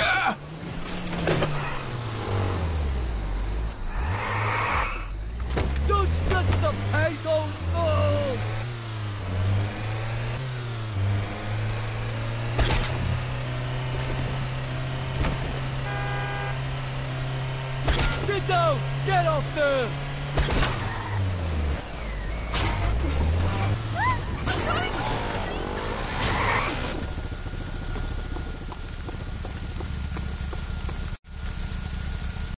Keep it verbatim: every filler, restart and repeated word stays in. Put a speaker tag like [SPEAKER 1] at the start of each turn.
[SPEAKER 1] Don't touch the payload! Oh! Get down! Get off there!